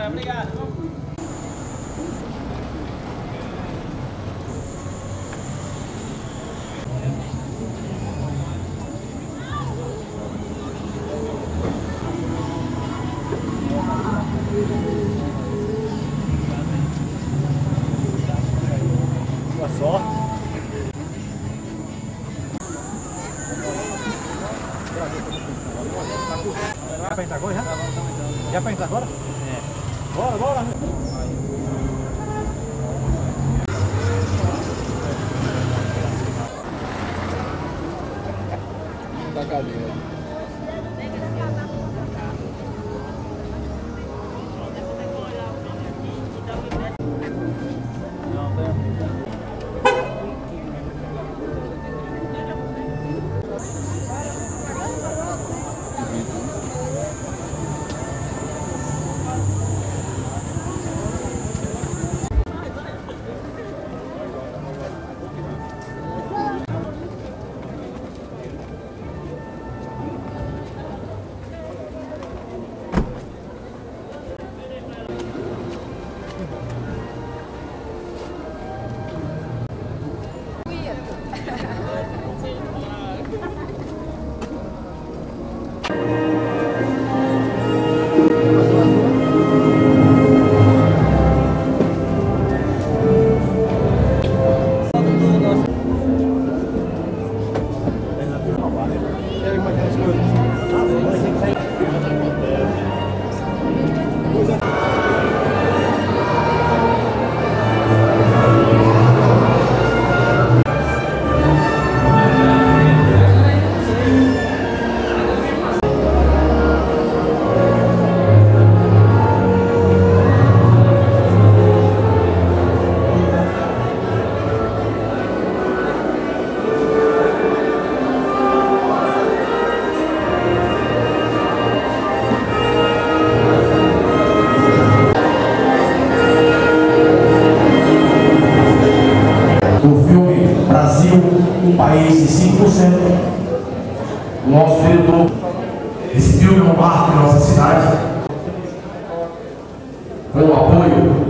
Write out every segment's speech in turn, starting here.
Obrigado. Boa sorte. Já pra entrar agora, já? Já pra entrar agora? É. Bora, bora! Da cadeira. Um país de 5%. O nosso diretor, esse filme é um marco em nossa cidade, com o apoio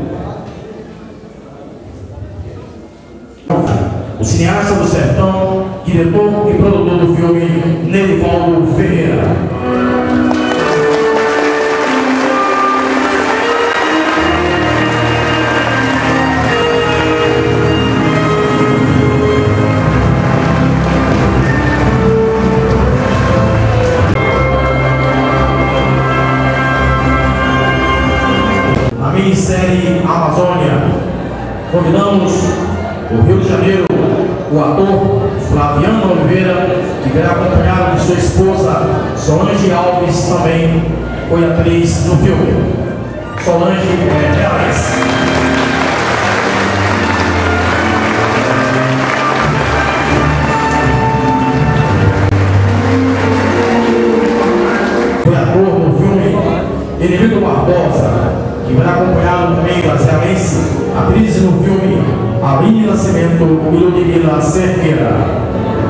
o cineasta do sertão, diretor e produtor do filme, Nerivaldo Ferreira. Minissérie Amazônia, convidamos o Rio de Janeiro, o ator Flaviano Oliveira, que virá acompanhado de sua esposa Solange Alves, também foi atriz do filme. Solange Reais. Foi ator no filme Inimigo Barbosa, que vai acompanhado também da cearense, atriz no filme Aline Nascimento e Ludmila Cerqueira.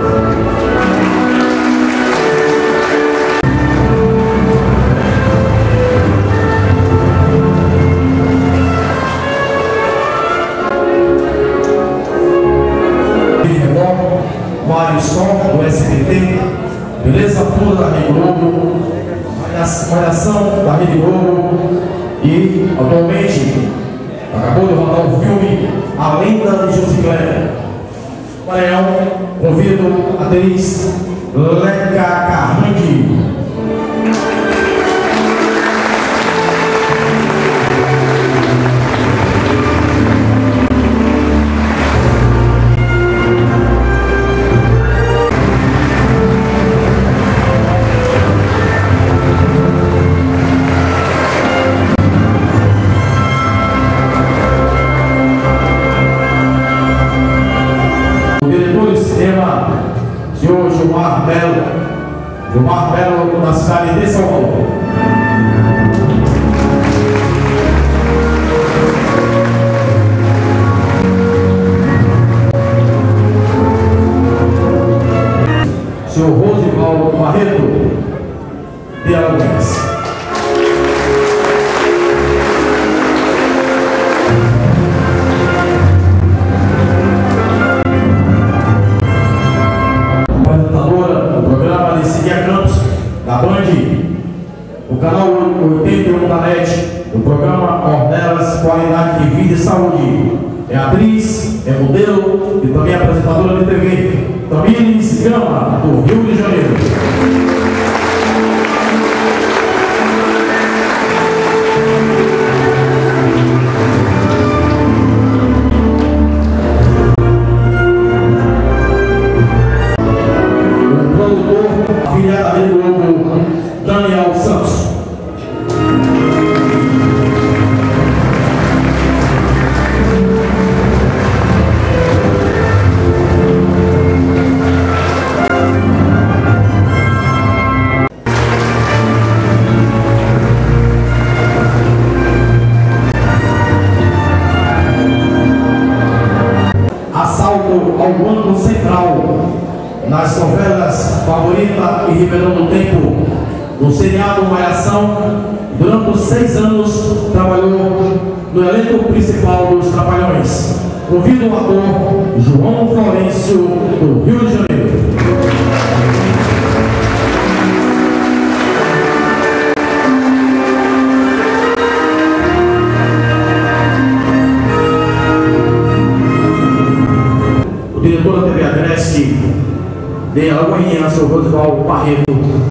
Mário Som, do SBT, Beleza Pura da Rede Globo, Malhação da Rede Globo. E, atualmente, acabou de rodar o filme A Lenda de Josicléia. Maranhão, convido a atriz Leca Carrandi. Senhor Gilmar Belo, na cidade de São Paulo. Senhor Rosivaldo Barreto, de Alagoas. da NET, do programa Ornelas Qualidade de Vida e Saúde. É atriz, é modelo e também apresentadora de TV. Tamires Gama, do Rio de Janeiro. O produtor, afiliado da Rede Globo, Daniel Santos. Assalto ao Banco Central, nas novelas Favorita e Ribeirão do Tempo, no seriado Malhação. Durante os 6 anos trabalhou no elenco principal dos Trapalhões. Convido o ator João Florencio, do Rio de Janeiro. O diretor da TV Agreste de Alagoinha, seu Rosival Barreto.